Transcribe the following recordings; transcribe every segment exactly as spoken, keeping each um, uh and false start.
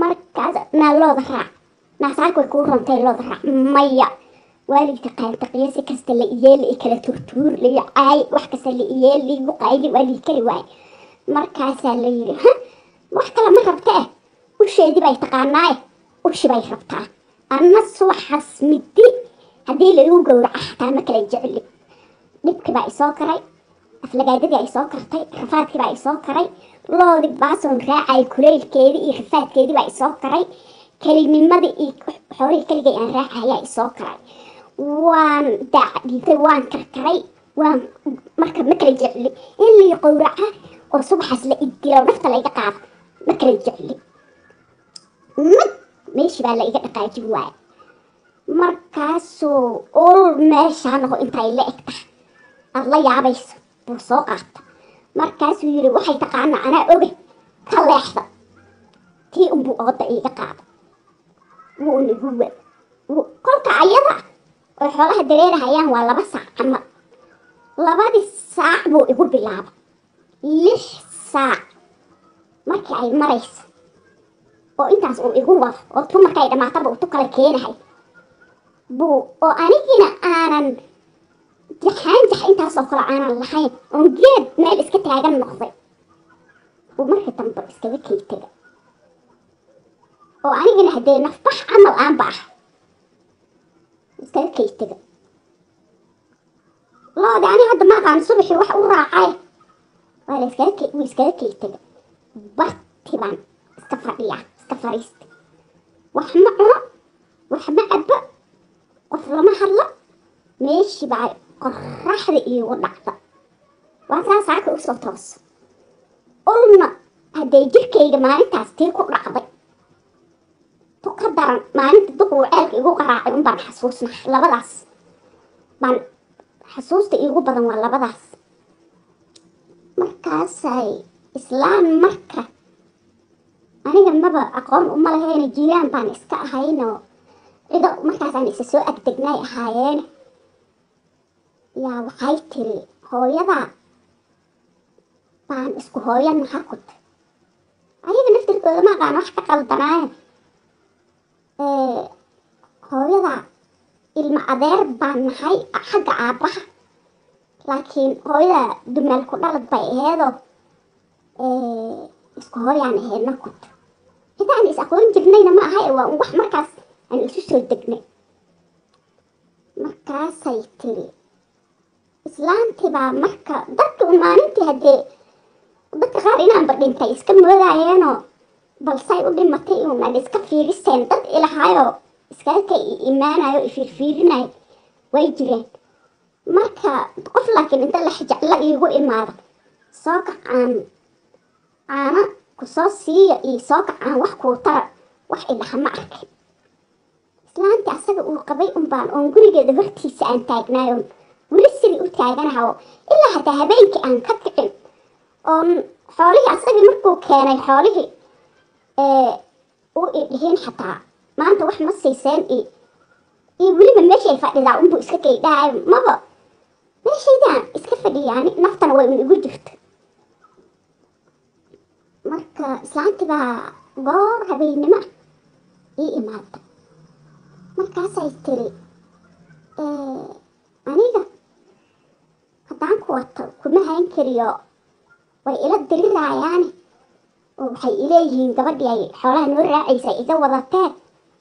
markaas naa looda raac naa saaka way kuu rontay looda raac maya waalidka qaanta qiyaasi kasta la iyeel i kala turtuur liyo caay wax kasta la iyeel liigu qayli waa lii kari waay markaasaa la yidhi ha wax kale ma rabtee usheedii bay taqaanaaye ushi bay rabtaa anna subaxaas midi haddii la igu gowraca xataa ma kala jecli dhibkii baa isoo karay aflagaadadii ay soo kartay rafaadkii baa isoo karay loodii baasoon raacay kuleylkeedii iyo rafaadkeedii baa isoo karay kelinimadii iyo xoolihii keligay aan raacayaa isoo karay waan daacdhiitay waan karkaray waan marka ma kala jecli in lii qowraca oo subaxaas la idilo nafta layga qaado ma kala jecli mad meeshii baa la iga dhaqaajin waaya markaasuu ul meeshaa noqo intay la eg tahay aada la yaabayso buu soo qaata markaasuu yidhi waxay taqaanaa anaa oge ka leexda tii unbuu ooda iiga qaada wuu niguwa kolka ayada oo xoolaha dareerahayaan waa laba saac camal labadii saac buu igu bilaaba lix saac markii ay maraysa oo intaas uu igu wado oo tu markay dhammaataba uu tu kala keenahay buu oo anigina aanan jaxaanjax intaasoo kale aanan lahayn oon geed meel iska taagan noqday buu markii dambe iskaga kay tega oo anigina haddee nafbax camal aanba ah iskaga kay tega loodi ani hadda maaqaan subaxii wax u raacay waa la iskaga kay wuu iskaga kay tega barti baan iska fadhiyaa iska fadhiista wax ma cuno wax ma cabbo qof lama hadlo meeshii baa qoraxda iigu dhacda waa saa saaka usoo tooso ulna haddee jirkayga maalintaas tii ku dhacday tu ka daran maalinta duquu ceelka igu qaraacay un baan xasuusna labadaas baan xasuusta iigu badan waa labadaas markaasay islaan marka aniga maba aqoon uma lahayna jiiraan baan iska ahaynoo cido markaasaan isa soo agdegnay ahaayeene yaa waxay tiri hooyadaa baan isku hooyan maxaa ku tay ayaga naftirkooda ma aqaan wax ka qaldanaaye hooyadaa ilma adeer baan nahay xagga aabbaha laakiin hooyadaa dumaal ku dhalad bay aheedoo isku hooyaan aheedna ku tay cidaan is aqoon jirnayna ma ahay waa wax markaas aan isu soo degnay markaasay tiri islaantii baa marka dadka un maalintii haddee dadka qaar inaanba dhintay iska moodaayeenoo balsay u dhimatay un ad iska fiiriseen dad ilahaayoo iskaga ka imaanayo ifiirfiirinayo way jireen marka qof laakiin inta la xijacla iigu imaado soo kacaan caana ku soo siiya iyo soo kacaan wax kuu tara wax idhaha ma arkay islaantii asaga uu qabay un baan oon gurigeeda hortiisa aan taagnaayoon weli sidii u taaganahawo ilaa hataa habeenkii aan ka kicin oon xoolihii asagii markuu keenay xoolihii u idhihiin xataa maanta wax ma siiseen i iyo weliba meeshay fadhidaa unbuu iska kaydhahay maba meeshaydaan iska fadhiyaani naftana way un igu jirta marka islaantii baa goor habeennimo ii imaada markaasay tiri aniga haddaan ku wato kuma hayn kariyo way ila diriraayaani oo waxay ileeyihiin gabadhii ay xoolaha noo raacaysa iga wadatee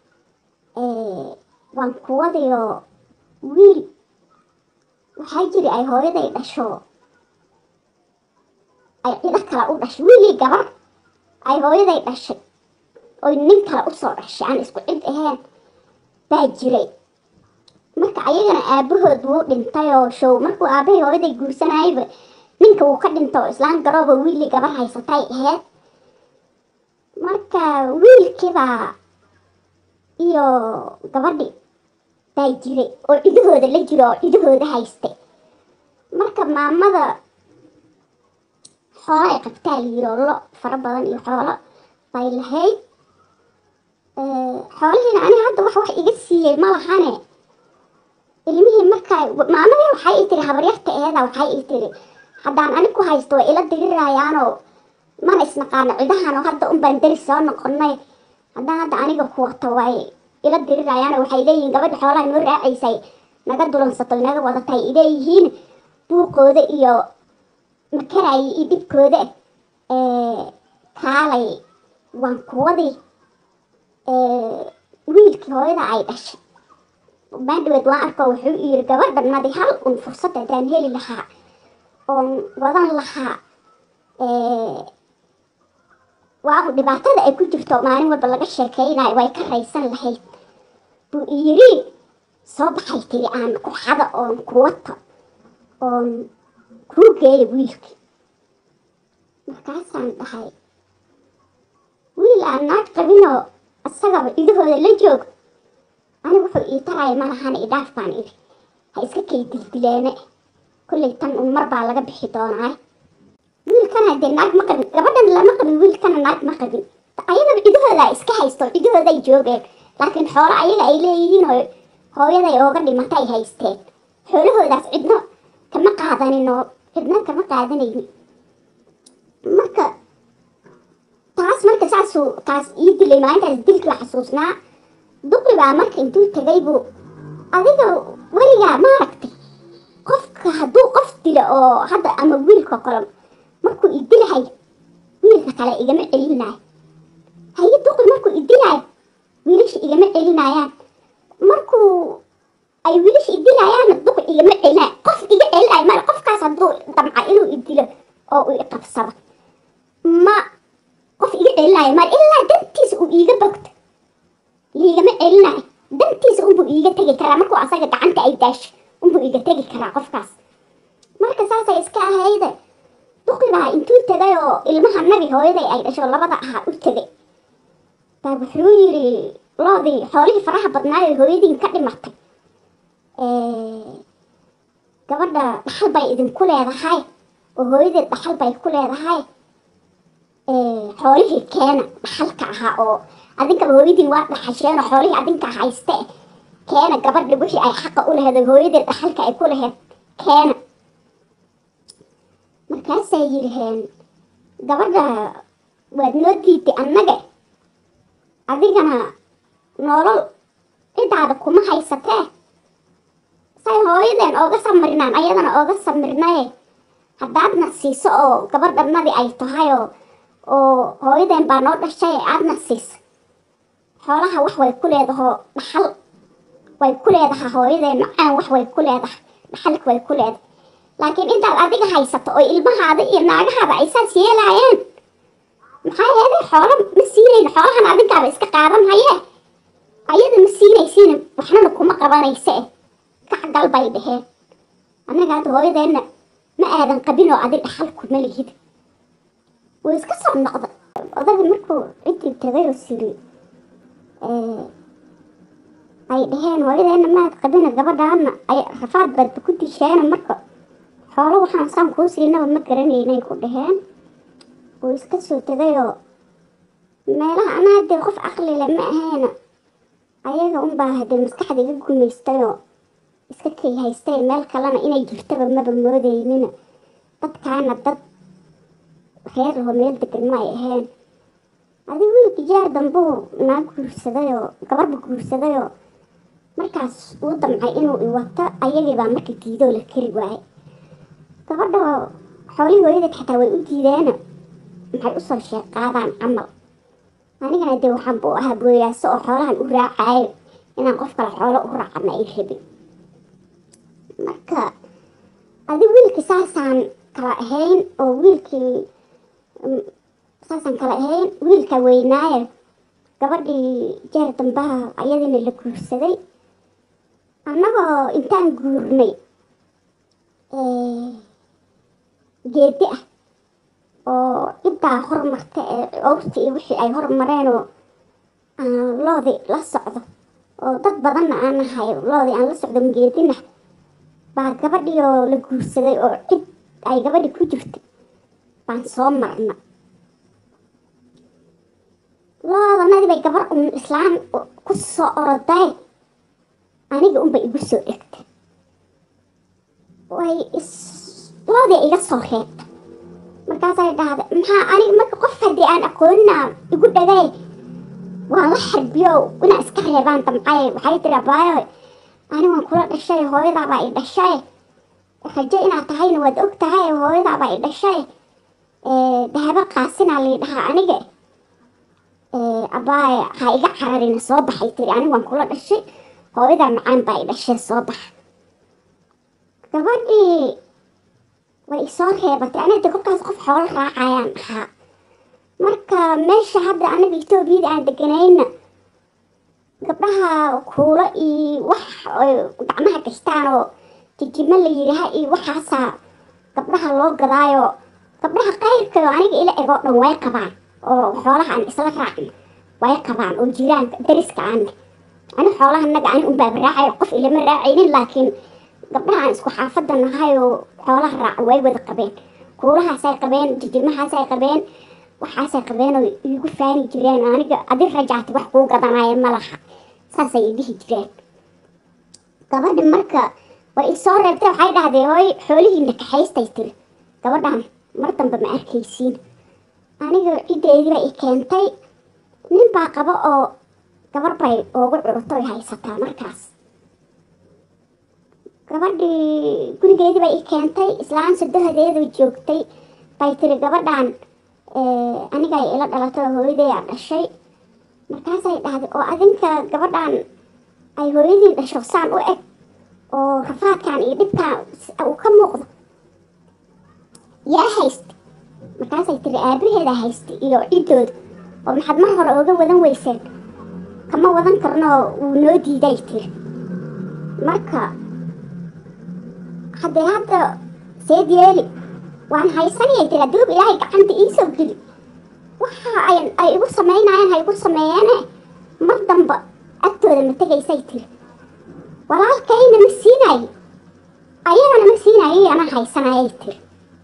waan kuwadayo wiil waxaa jiri ay hooyaday dhasho ay cido kale u dhashay wiilii gabar ay hooyaday dhashay oy nin kale usoo dhashay aan isku cid ahayn baa jiray marka ayagana aabahood wuu dhintay oo show markuu aabahay hooyaday guursanayayba ninka wuu ka dhinta oo islaan garooba wiilii gabar haysatay ahayd marka wiilkiibaa iyo gabadhi baa jiray oo cidahooda la jiro oo cidahooda haystay marka maamada xoolo ay qabtaa la yiro lo fara badan iyo xoolo bay lahayd xoolihiina aniga hadda wax wax iga siiyey ma lahane ilmihii markaa maamadii waxay ii tiri habaryarta eeda waxay ii tiri haddaan anig ku haysto way ila diriraayaanoo mana isnaqaano cidahanoo hadda un baan deri soo noqonay haddaan hadda aniga ku wato way ila dirirayaan waxay leeyihiin gabadha xoolaha inoo raacaysay naga dulansato inaga wadatay ileeyihiin buuqooda iyo makaray iyo dhibkooda kaalay waan kuwadii wiilkii hooyada ay dhashay maandhaweed waan arko wuxuu yiri gabadhanadi hal un fursad haddaan heli lahaa oon wadan lahaa waa dhibaatada ay ku jirto maalin walba laga sheekeynayo way ka raysan lahayd buu yiri soo baxay tiri aan ku xada oon ku wato oon kuu geeyo wiilkii markaasaan dhahay wiil aan naag qabinoo isagaba idahooda la joogo aniga wuxuu ii taraya malahana idhaaf baan iri ha iska kay dildileene kollay tan un mar baa laga bixi doonaa wiilkana dee naag ma qabin gabadhan lama qabin wiilkana naag ma qabin ayagaba idahooda iska haysto idahooday joogeen laakiin xoolo ayaga ay leeyihiin oo hooyaday ooga dhimatay haysteen xoolahoodaas cidno kama qaadanin oo cidno kama qaadanaynin marka taas marka saasuu taas ii dilay maalintaas dilkii waa xasuusnaa duqi baa marka intuu tagay buu adiga weligaa maaragtay qofka hadduu qof dilo oo hadda ama wiilka kale markuu i dilahayo wiilka kale igama celinayo haye duqi markuu i dilayo wiilasha igama celinayaan markuu ay wiilasha i dilayaanna duqi igama celinayo qof iga celinayo male qofkaas hadduu damca inuu i dilo oo uu i qabsado ma qof iga celinayo male ilaa dantiisa uu iiga bogto liigama celinayo dantiisa unbuu iiga tegi karaa markuu asaga gacanta ay daasho unbuu iiga tegi karaa qofkaas marka saasay iska ahayde duqi baa intuu tegay oo ilmaha nabi hooyaday ay dhasho labada ahaa u tegay baa wuxuu yiri loodii xoolihii faraha badnaayo hooyadiin ka dhimatay gabadha dhaxal bay idinku leedahay oo hooyadeed dhaxal bay ku leedahay xoolihii keena dhaxalka ahaa oo adinkaba hooyadiin waa dhaxasheen oo xoolihii adinka hayste keena gabadha wixii ay xaqa u laheed hooyadeed dhaxalka ay ku laheed keena markaasay yiraheen gabadha waad noo diiday annaga adigana nolol cidaada kuma haysatee say hooyadeen ooga samirnaan ayadana ooga samirnaye haddaadna siiso oo gabadhanadii ay tahay oo oo hooyadeen baa noo dhashay aadna siiso xoolaha wax way ku leedaho dhaxal way ku leedahay hooyadeen macaan wax way ku leedahay dhaxalka way ku leedahay laakiin intaad adiga haysato oo ilmahaada iyo naagahaada ay saas yeelaayeen maxaa yeelay xoolo ma siinayn xoolahan adinkaaba iska qaadan haye ayada ma siinaysiina waxnana kuma qabanayse kacgal bay dhaheen annaga hadda hooyadeenna ma aadan qabin oo adi dhaxal kuma lihid wuu iska soo noqda odaga markuu ciddii tagay oo siri ay dhaheen hooyadeenna maad qabina gabadhaana ay rafaad baadba ku disheena marka xoolo waxaan saan kuu siinaba ma garanaynay ku dhaheen wuu iska soo tegayoo meelaha anaa haddee qof caqli le ma aheena ayaga unbaa haddee maskaxda iga gumaystayoo iska kay haystay meel kalena inay jirtaba maba moodaynina dadkaana dad reer laho meel degan ma ay ahayn adig wiilka jaar dambuu naag guursadayoo gabarba guursadayoo markaas uu damcay inuu i wato ayagiibaa marka diidoo la kari waayay gabadha xoolihii hooyadeed xataa way u diideena maxay usoo sheeqaadaan camal anigana dee waxaan buu ahaa booyaaso oo xoolahan u raacaayo inaan qof kale xoolo u raacana ay rabin marka adig wiilkii saasaan kala ahayn oo wiilkii saasaan kala ahayn wiilka weynaayo gabadhii jeer dambaha ayadina la guursaday annagoo intaan guurnay geedi ah oo ciddaa hormarta ee owrta iyo wixii ay hormareen oo aan loodii la socdo oo dad badanna aan nahay loodii aan la socdo geedina baa gabadhii oo la guursaday oo cid ay gabadhi ku jirtay baan soo marna loodanadii bay gabar un islaan ku soo oroday aniga unbay igu soo dhegtay way is loodii iga soo reebta markaasay dhahday maxaa aniga marka qof haddii aan aqoonina igu dhagay waa la xarbiyo una iska reebaan damcay waxay tiri abaayo ani waan kula dhashay hooyada baa i dhashay rajo inaad tahayna waad og tahay hooyada baa i dhashay ee dahaba qaasina leedahay aniga ee abaayo ha iga cararin soo baxay tiri ani waan kula dhashay hooyada macaan baa i dhashay soo bax gabadhii way soo reebatay aniga kolkaas qof xoolo raacayaan ahaa marka meesha hadda aniga Itoobiya aan deganayna gabdhaha kuula iyo wax gacmaha gastaan oo jijima la yiraahdo iyo waxaasa gabdhaha loo gadaayo gabdhaha qayrka aniga ila ego dhan way qabaan oo xoolaha aan isla raacin way qabaan oo jiraan dariska aan ani xoolaha naga aan u baabraacay qof ila ma raacin laakiin gabdhaha aan isku xaafada nahay oo xoolaha raac way wada qabeen kuulaha say qabeen jijimaha say qabeen waxaasay qabeen oo igu faani jireen aniga adin rajaati wax kuu gadanaya malaha saasay dhihi jireen gabadhi marka way soo reebtay waxay dhahday hooy xoolihiina kaxaystay tiri gabadhan mar dambe ma arkaysiin aniga cideedii bay i keentay nin baa qaba oo gabar bay ugu curutay haysataa markaas gabadhi gurigeedii bay i keentay islaan saddexdeedu joogtay bay tiri gabadhan aniga ila dhalato hooyaday aan dhashay markaasay dhahday oo adinka gabadhan ay hooyadii dhasho saan u eg oo rafaadkan iyo dhibkan uu ka muuqdo yaa haysta markaasay tiri aabaheeda haysta iyo ciddooda oo maxaad mar hore uga wadan weyseen kama wadan karno wuu noo diiday tiri marka haddee hadda seed yeeli waan haysanayay tiri aduub ilaahay gacanta ii soo geli waxa ay ay igu sameynayaan hay igu sameeyeen mar damba agtooda ma tegaysay tiri walaalkayna ma siinay ayagana ma siinay ana haysanayay tiri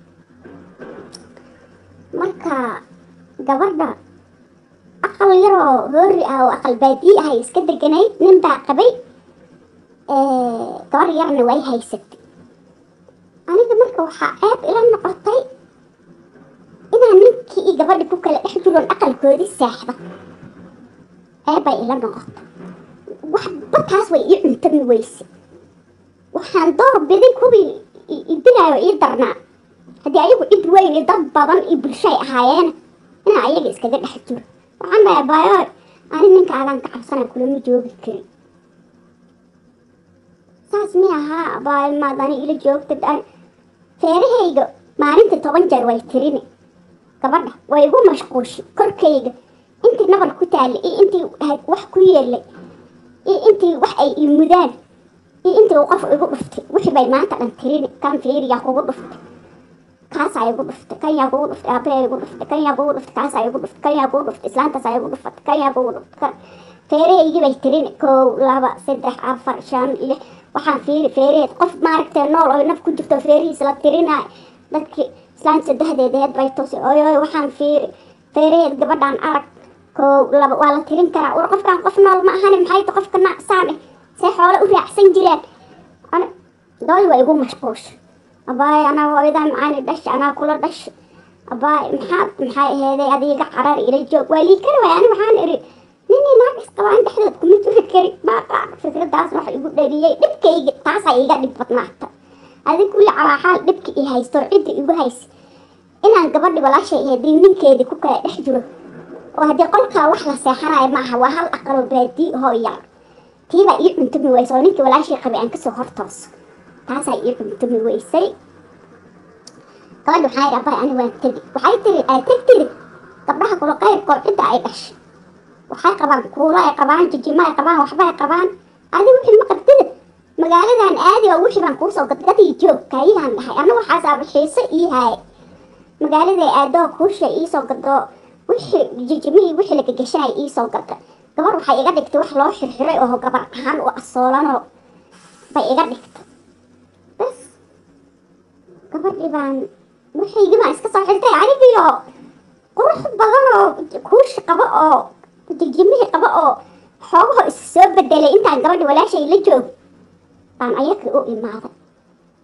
marka gabadha aqal yaroo hoori ah oo aqal baadiye ah iska deganayd nin baa qabay ee gabar yarna way haysatay aniga marka waxaa ceeb ila noqotay inaan ninkii iyo gabadhi ku kala dhex jiroon aqalkoodii seexda ceebbay ila noqotay waxba taas way ii cuntami weyse waxaan door biday kuwii idilaayo ii darnaa haddii ayagu cid weyn iyo dad badan iyo bulshay ahaayeen inaan ayaga iskaga dhex jiro waxaan dhahay abaayo ani ninka aadaan ka cabsana kulama joogi karin saas mi ahaa abaayo maadani ila joogta feerahayga maalintii toban jeer way tirini gabadha way igu mashquushi korkayga intii nabal ku taallay iyo intii wax ku yeelay iyo intii wax ay ii mudaan iyo intii uu qof igu dhuftay wixii bay maanta dhan tirini kan feeriyaa kugu dhuftay kaas ay igu dhuftay kan yaa kugu dhuftay aabbe ay igu dhuftay kan yaa kugu dhuftay kaas ay igu dhuftay kan yaa kugu dhuftay islaantaas ay igu dhuftay kan yaa kugu dhuftay feerahaygii bay tirini kow laba saddex afar shan lix waxaan fiiri feereed qof maaragtay nool oo naf ku jirto feerihiisa la tirinay dadkii islaan saddexdeedeed bay tusi oy oy waxaan fiiri feereed gabadhan arag kow laba waa la tirin karaa war qofkan qof nool ma ahani maxay tahay qofka nacsaane see xoolo u raacsan jireen ana dooy waa igu mashquush abaay anaa hooyadaa macaani dhash anaa kula dhash abaay maxaad maxay aheeday adiga carar ila joog waa lii kara waay ani waxaan iri ninii naagis qabaan dhexdeed kuma jiri kari baaqa fikradaas wax igu dhaliyay dhibkayga taasay iga dhib badnaata adig kulli calaa xaal dhibka i haysto cidda igu haysa inaan gabadhi walaashay ahaydii ninkeedii ku kala dhex jiro oo haddii qolkaa wax la seexanayo maaha waa hal aqaloo baadii hoo yar tiibaa ii cuntumi weysa oo ninkii walaashay qabay aan kasoo hortooso taasaa ii cuntumi weysay gabadhi waxaa yidhi abay ani waan tegi waxay tiri aad tegtiri gabdhaha kula qaybkood cidda ay dhashay waxay qabaan kuula ay qabaan jijima ay qabaan waxba ay qabaan adi wixii ma qabtida magaaladan aadi oo wixii baan kuusoo gadgadii joog kaayaan dhahay ana waxaasaa bixiisa ii haay magaaladay aadoo kuusha iisoo gado wixii jijimihii wixii laga gashanay iisoo gada gabar waxay iga dhigtay wax loo xirxiray oo gabar ahaan u asoolanoo bay iga dhigtay bas gabadhii baan wixii baan iska soo xirtay anigiyo qurux badan oo kuushi qabo oo jijimihii qaba oo xoogaho is soo bedelay intaan gabadhi walaashay la joog baan ayaka u imaaday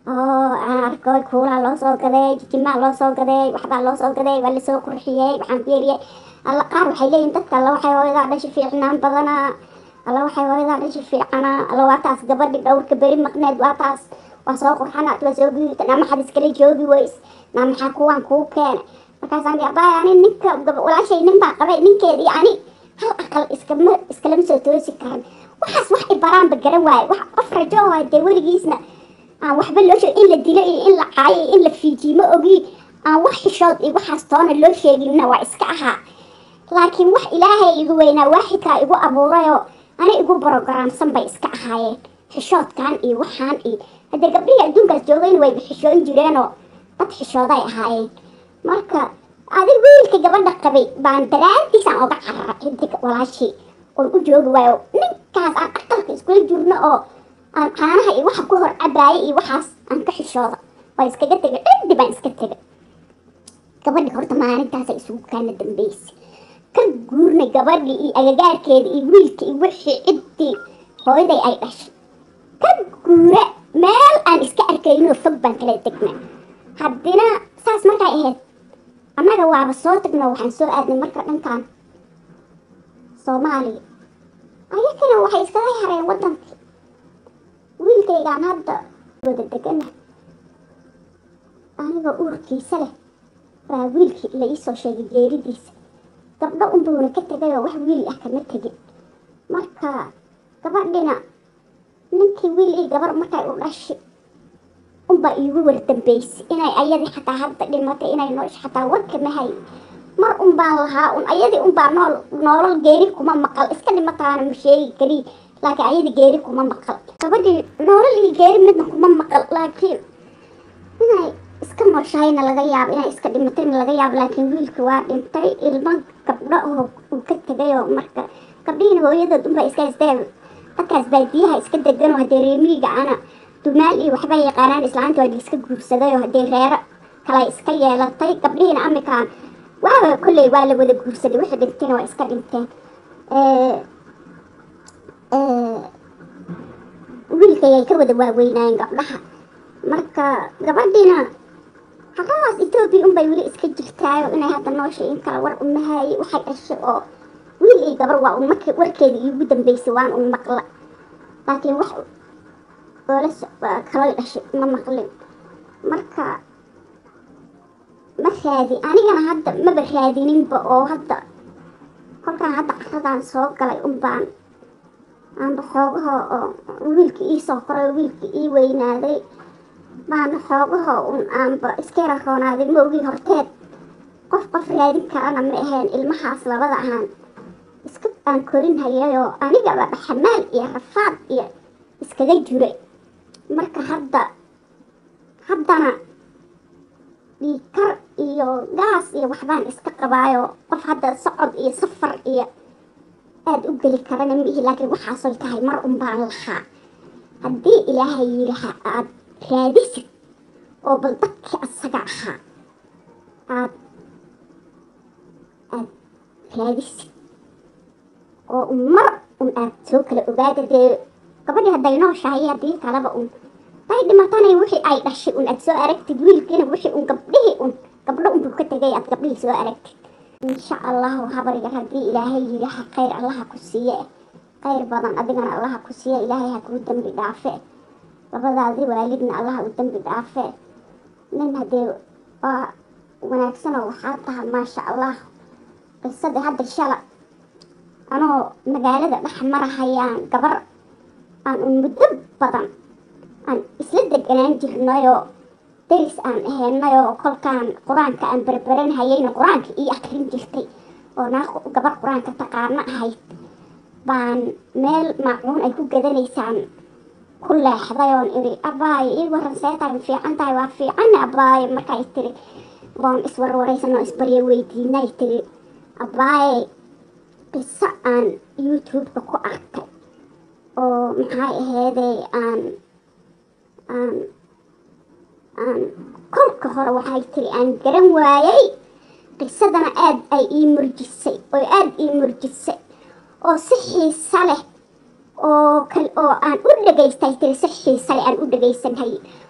oo aan arkoy kuulaa loo soo gaday jijimaa loo soo gaday waxbaa loo soo gaday waa lasoo qurxiyey waxaan fiiriyey alla qaar waxay leeyihin dadka alla waxay hooyadaa dhashi fiicnaan badanaa alla waxay hooyadaa dhashi fiicanaa alla waa taas gabadhi dhowrka beri maqneed waa taas waa soo qurxanaad waa soo guurita naa maxaad iskala joogi weys naa maxaa kuwaan kuu keenay markaasaan abaay ani ninka walaashay nin baa qabay ninkeedii ani hal aqal iskama iskalama soo toosi karan waxaas wax ibaraanba garan waaye wax qof rajo oo dee weligiisna aan waxba loo sheeg in la dilo iyo in la caayo iyo in la fiijiimo ogi aan wax xishood iyo waxaas toona loo sheeginna waa iska ahaa laakiin wax ilaahay igu weynaa waaxidkaa igu abuurayoo ani igu brogaraamsan bay iska ahaayeen xishoodkan iyo waxaan iyo haddee gabdhihii adduunkaas joogayna wayba xishoon jireenoo dad xishooday ahaayeen marka adig wiilka gabadha qabay baan daraantiisaan oga carara xidig walaashii oon u joogi waayo ninkaas aan aqalka iskula jirno oo aan caanaha iyo waxa ku hor cabaayay iyo waxaas aan ka xishooda waa iskaga tegay cindi baan iska tegay gabadhi horta maalintaasa isugu kaana dambeysay ka guurnay gabadhii iyo agagaarkeeda iyo wiilka iyo wixii ciddii hooyaday ay dhashay ka guura meel aan iska arkaynoo fog baan kala degnaa haddina saas markay ahayd annaga waaba soo tagno waxaan soo aadnay marka dhankan soomaaliya ayakana waxay iskaga hareen waddankii wiilkaygaan hadda wada degana aniga uurkiisa leh baa wiilkii la iisoo sheegay geeridiisa gabdho unbuuna ka tegayoo wax wiil ah kama tegin marka gabadhina ninkii wiil ii gabar markay u dhashay unbaa iigu wardambeysay inay ayadii xataa hadda dhimatay inay noosh xataa warkama hay mar unbaan lahaa un ayadii unbaa nool noolal geeri kuma maqal iska dhimataana ma sheegi kaliya laakiin ayadii geeri kuma maqal gabadhii noolal iyo geeri midna kuma maqal laakiin inay iska nooshahayna laga yaabo inay iska dhimatayna laga yaabo laakiin wiilkii waa dhintay ilmo gabdho oo uu ka tegayoo marka gabdhihiina hooyadood unbaa iska haysteen dadkaas baadiyaha iska deganoo haddee reemiyiga ana dumaal iyo waxba yaqaanaan islaanta waa iska guursadayoo haddee reero kale iska yeelatay gabdhihiina amikaan waaba kolley waa la wada guursaday wixii dhintayna waa iska dhinteen wiilkayay ka wada waaweynaayeen gabdhaha marka gabadhiina xaqadaas etoobiya unbay weli iska jirtaayo inay hadda noosha in kala war umahaayay waxay dhashay oo wiil iyo gabar waa un markii warkeeda iigu dambeysay waan un maqla laakiin wax oola kaloo dhashay ma maqlin marka ma raadi anigana hadda maba raadininba oo hadda kolkaan hadda qaradaan soo galay unbaan aanba xoogaha oo wiilka ii soo koray wiilka ii weynaaday baana xoogaha un aanba iska yara roonaaday maogii horteed qof qof raadin karana ma aheen ilmahaas labada ahaan iska aan korin hayayoo anigaba xamaal iyo rafaad iyo iskaga jiray marka hadda haddana dhiikar iyo gaas iyo waxbaan iska qabaayo qof hadda socod iyo safar iyo aada u geli karana miihi laakiin waxaasoy tahay mar unbaan lahaa haddii ilaahay yidhaha aad raadisid oo bal dadkii asaga ahaa aad aad raadisid oo un mar un aad soo kala ogaada dee gabadhii hadday nooshahay haddii kaleba un day dhimatanay wixii ay dhashay un aad soo aragtid wiilkiina wixii un gabdhihii un gabdho unbuu ka tegay aad gabdhihii soo aragtid insha allahu habargar haddii ilaahay yidhaha khayr allaha ku siiye khayr badan adigana allaha ku siiye ilaahay ha kuu dambi dhaafe labadaadii waalidna allaha u dambi dhaafe nin haddee waa wanaagsanoo waxaa taha maasha allah qisadii hadda shala anoo magaalada dhex marahayaan gabar aan un muddo badan aan isla deganaan jirnayoo daris aan ahaynayoo kolkaan qur-aanka aan berberan hayayna qur-aanka ii akrin jirtay oo naa gabar qur-aanka taqaano ahayd baan meel maacuun ay ku gadanaysaan ku leexday oon iri abaayo ii waran seetaay ma fiican tahay waa fiican abaayo markay tiri waan iswarwaraysanoo isbaryo weydiinay tiri abaaye qiso aan youtube-ka ku arkay oo maxay aheedey aan aan aan kolka hore waxay tiri aan garan waayay qisadana aada ay ii murjisay oo aada ii murjisay oo si xiisa leh oo kal oo aan u dhagaystay tiri si xiisa leh aan u dhagaysanhay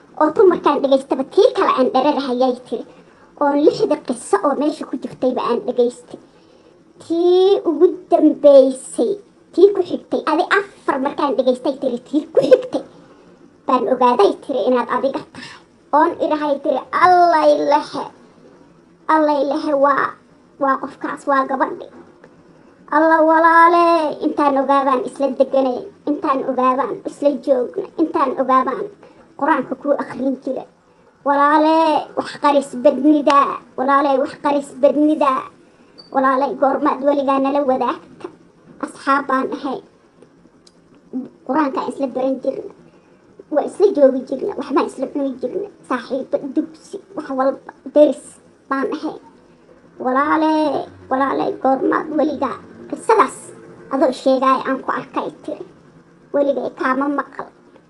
oo dumarkaan dhegaystaba tii kale aan dhararahayay tiri oon lixda qiso oo meesha ku jirtayba aan dhegaystay tii ugu dambeysay tii ku xigtay adi afar markaan dhegaystay tiri tii ku xigtay baan ogaaday tiri inaad adiga tahay oon idhahay tiri allay lehe allay lehe waa waa qofkaas waa gabadhi alla walaale intaan ogaabaan isla deganay intaan ogaabaan isla joogna intaan ogaabaan qur-aanka kuu akhrin jira walaale wax qaris badnida walaale wax qaris badnida walaale goormaad weligaa nala wadaagta asxaab baan ahay qur-aankaan isla baran jirna waa isla joogi jirna waxbaan isla cuni jirna saaxiibo dugsi wax walba deris baan ahay walaale walaale goormaad weligaa qisadaas adoo sheegaay aan ku arkay tiri weligay kaama maqal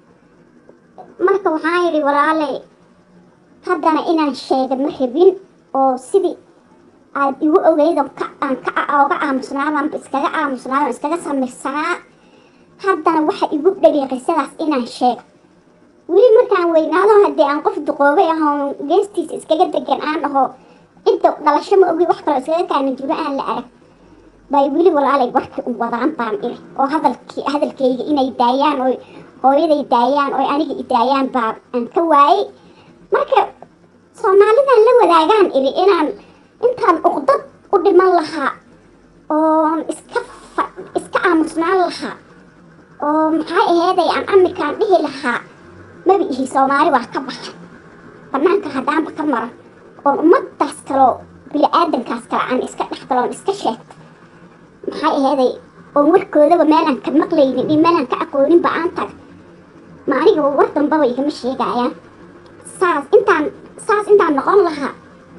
marka waxaan yidhi walaale haddana inaan sheega ma rabin oo sidii aad igu ogeydo aan ka oga aamusnaadanba iskaga aamusnaadan iskaga samirsanaa haddana waxa igu dhaliya qisadaas inaan sheego weli markaan weynaado haddii aan qof duqoobay ahoon geestiisa iskaga degan aan aho inta dhalasho ma ogi wax kaloo iskaga kaana jiro aan la arag bay weli walaalay warkii u wadaan baan iri oo hadalkii hadalkayga inay daayaan oo hooyaday daayaan oo aniga i daayaan baa aan ka waayay marka soomaalidan la wadaagaan iri inaan intaan uqdad u dhiman lahaa oon iska iska aamusnaan lahaa oo maxay aheeday aan amikaan dhihi lahaa maba ihi soomaali waa ka baxay banaanka haddaanba ka maran oon ummadaas kaloo bili-aadankaas kale aan iska dhex galoon iska sheegto maxay aheeday oon warkoodaba meelaan ka maqlaynin iyo meelaan ka aqooninba aan taga ma anigaba war dambaba igama sheegayaan saas intaan saas intaan noqon lahaa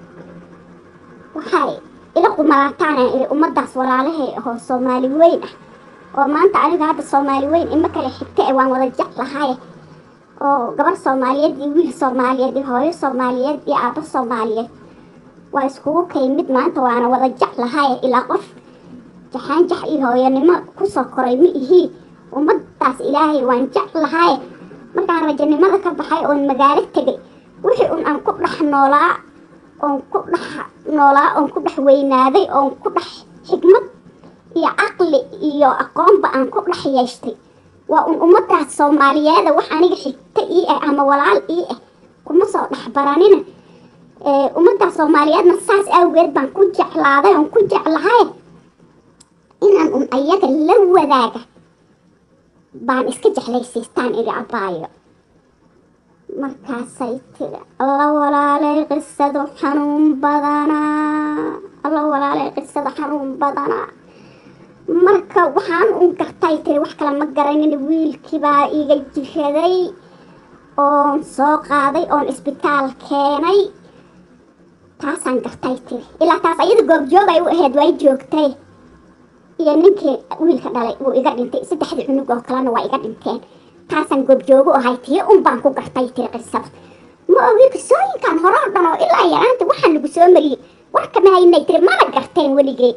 waxay ila qumalataanaan iri ummadaas walaalahay ahoo soomaali weyn ah oo maanta aniga hadda soomaali weyn ima kale xigta ee waan wada jeclahay oo gabar soomaaliyeed iyo wiil soomaaliyeed iyo hooyo soomaaliyeed iyo aabbo soomaaliyeed waa iskugu kay mid maanta waana wada jeclahay ilaa qof jaxaanjax iyo hooyanimo kusoo koray ma ihii ummadaas ilaahay waan jeclahay markaan rajanimada ka baxay oon magaalo tegay wixii un aan ku dhex noolaa oon ku dhex noolaa oon ku dhex weynaaday oon ku dhex xigmad iyo caqli iyo aqoonba aan ku dhex yeeshtay waa un ummadaas soomaaliyeeda wax aniga xigta ii ah ama walaal ii ah kuma soo dhex baranina ummadaas soomaaliyeedna saas awgeed baan ku jeclaaday oon ku jeclahay inaan un ayaga la wadaaga baan iska jeclaysiistaan iri abaayo markaasay tiri alla walaalay qisadu xanuun badanaa alla walaalay qisada xanuun badanaa marka waxaan un gartay tiri wax kale ma garanin wiilkii baa iga jiraday oon soo qaaday oon isbitaal keenay taasaan gartay tiri ilaa taas ayada goobjoog ay u ahayd way joogtay iyo ninkii wiilka dhalay wuu iga dhintay saddexdii cunug oo kalena waa iga dhinteen taasaan goobjoogo ahay tii un baan ku gartay tiri qisada ma ogi qisooyinkan hore oo dhan oo ilaa yaraanta waxaan lagu soo mariyey warka ma haynay tiri mana garteen weligay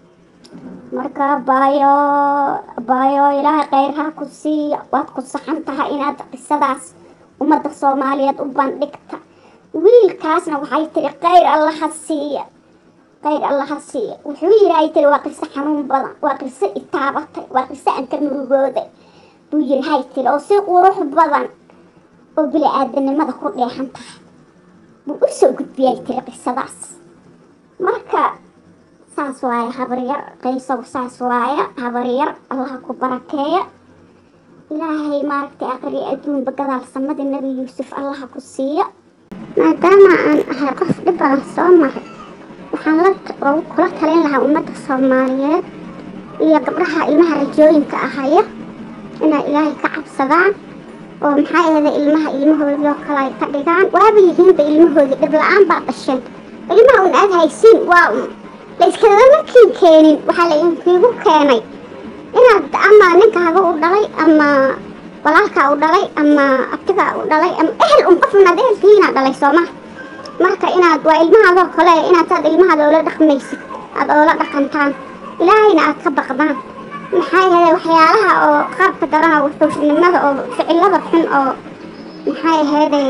marka abaayo abaayo ilaahay khayr ha ku siiya waad ku saxan tahay inaad qisadaas ummadda soomaaliyeed u bandhigta wiilkaasna waxay tiri khayr allaha siiya khayr allaha siiya wuxuu yidhi tiri waa qiso xanuun badan waa qiso itaabatay waa qiso aan ka murugooday buu yidhi hay tiri oo si qurux badan oo bili-aadanimada ku dheexan tahay buu u soo gudbiyay tiri qisadaas marka saas waaye habaryar qaysow saas waaye habaryar allaha ku barakeeya ilaahay maaragtay aqri adduunba gadaal samadii nebi yuusuf allaha ku siiya maadaama aan ahay qof dhib badan soo maray waxaan la kula talin lahaa ummadda soomaaliyeed iyo gabdhaha ilmaha rajooyinka ahaya inay ilaahay ka cabsadaan oo maxaa yeelay ilmaha ilmahoodii oo kale ay ka dhigaan waaba yihiinba ilmahoodii dhib la-aan baa dhasheen ilmaha un aad haysiin waa un la iskadaba markiin keenin waxaa la inkiigu keenay inaad ama ninkaaga u dhalay ama walaalkaa u dhalay ama abtigaa u dhalay ama ehel un qof inaad ehelkiina dhalay sooma marka inaad waa ilmahaadoo kale inaad saad ilmahaada oola dhaqmaysid aad oola dhaqantaan ilaahayna aad ka baqdaan maxaa yeelay waxyaalaha oo qaabka daran oo wuxuushnimada oo ficilada xun oo maxay ahaydey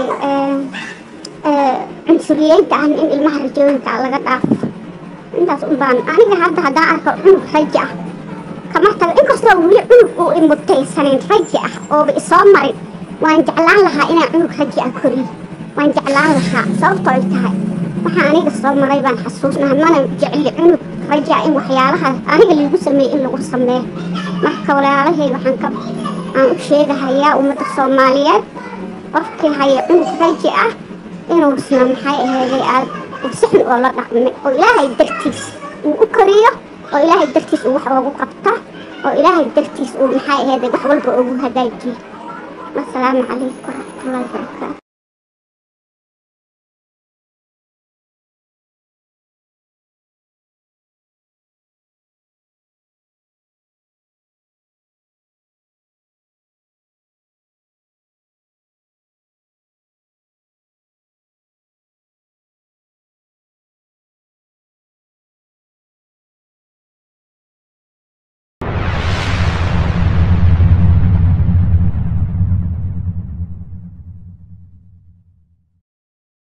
cunsuriyeyda ah in ilmaha rajooyinka laga dhaafo intaas un baan aniga hadda haddaan arko cunug rajo ah kama tago inkastoo weli cunug uu imutaysanayn rajo ah ooba isoo marin waan jeclaan lahaa inaan cunug rajo ah koriyo waan jeclaan lahaa sababtoo ay tahay waxaa aniga soo maray baan xasuusnahay mana jecli cunug rajo in waxyaalahaas aniga lagu sameeyo in lagu sameeyo marka walaalahay waxaan ka aan u sheegahayaa ummadda Soomaaliyeed qofkii haya cunug rajo ah inuu isna maxay ahaydey aad usixin oo la dhaqmay oo ilaahay dartiis uu u koriyo oo ilaahay dartiis uu wax ugu qabta oo ilaahay dartiis uu maxay ahaydey wax walba ugu hagaajiyo. Assalaamu calaykum warahmatullaahi wabarakaatuh.